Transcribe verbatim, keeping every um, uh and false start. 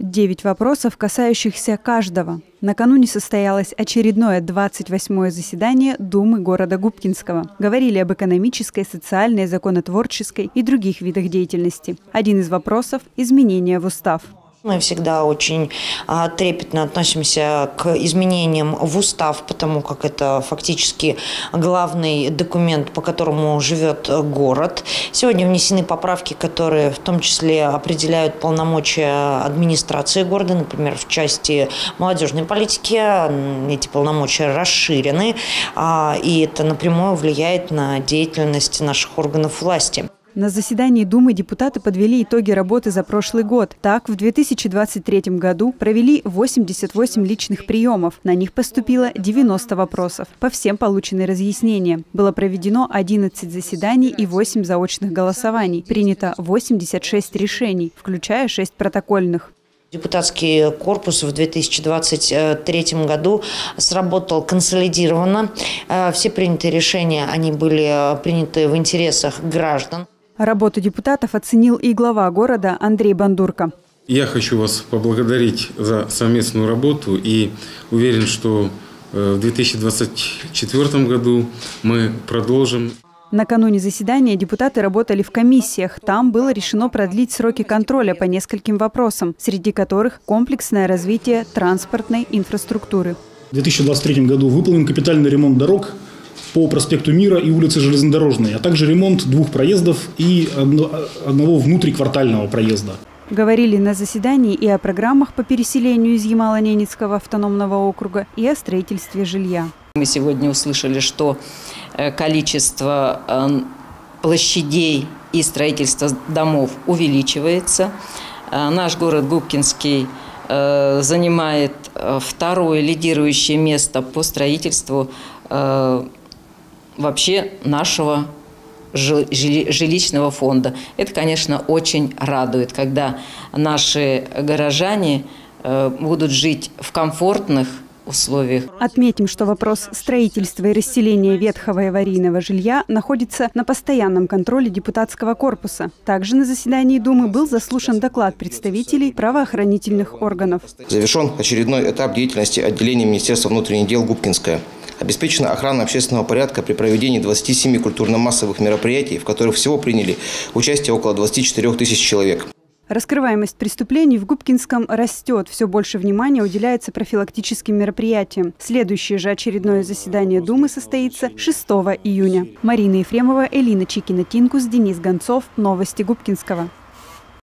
Девять вопросов, касающихся каждого. Накануне состоялось очередное двадцать восьмое заседание Думы города Губкинского. Говорили об экономической, социальной, законотворческой и других видах деятельности. Один из вопросов – изменения в устав. Мы всегда очень а, трепетно относимся к изменениям в устав, потому как это фактически главный документ, по которому живет город. Сегодня внесены поправки, которые в том числе определяют полномочия администрации города, например, в части молодежной политики. Эти полномочия расширены, а, и это напрямую влияет на деятельность наших органов власти. На заседании Думы депутаты подвели итоги работы за прошлый год. Так, в две тысячи двадцать третьем году провели восемьдесят восемь личных приемов. На них поступило девяносто вопросов. По всем получены разъяснения. Было проведено одиннадцать заседаний и восемь заочных голосований. Принято восемьдесят шесть решений, включая шесть протокольных. Депутатский корпус в две тысячи двадцать третьем году сработал консолидированно. Все принятые решения, они были приняты в интересах граждан. Работу депутатов оценил и глава города Андрей Бандурко. Я хочу вас поблагодарить за совместную работу и уверен, что в две тысячи двадцать четвёртом году мы продолжим. Накануне заседания депутаты работали в комиссиях. Там было решено продлить сроки контроля по нескольким вопросам, среди которых комплексное развитие транспортной инфраструктуры. В две тысячи двадцать третьем году выполнен капитальный ремонт дорог по проспекту Мира и улице Железнодорожной, а также ремонт двух проездов и одного внутриквартального проезда. Говорили на заседании и о программах по переселению из Ямало-Ненецкого автономного округа, и о строительстве жилья. Мы сегодня услышали, что количество площадей и строительства домов увеличивается. Наш город Губкинский занимает второе лидирующее место по строительству вообще нашего жилищного фонда. Это, конечно, очень радует, когда наши горожане будут жить в комфортных условиях. Отметим, что вопрос строительства и расселения ветхого и аварийного жилья находится на постоянном контроле депутатского корпуса. Также на заседании Думы был заслушан доклад представителей правоохранительных органов. Завершен очередной этап деятельности отделения Министерства внутренних дел Губкинское. Обеспечена охрана общественного порядка при проведении двадцати семи культурно-массовых мероприятий, в которых всего приняли участие около двадцати четырёх тысяч человек. Раскрываемость преступлений в Губкинском растет. Все больше внимания уделяется профилактическим мероприятиям. Следующее же очередное заседание Думы состоится шестого июня. Марина Ефремова, Элина Чикина-Тинкус, Денис Гонцов. Новости Губкинского.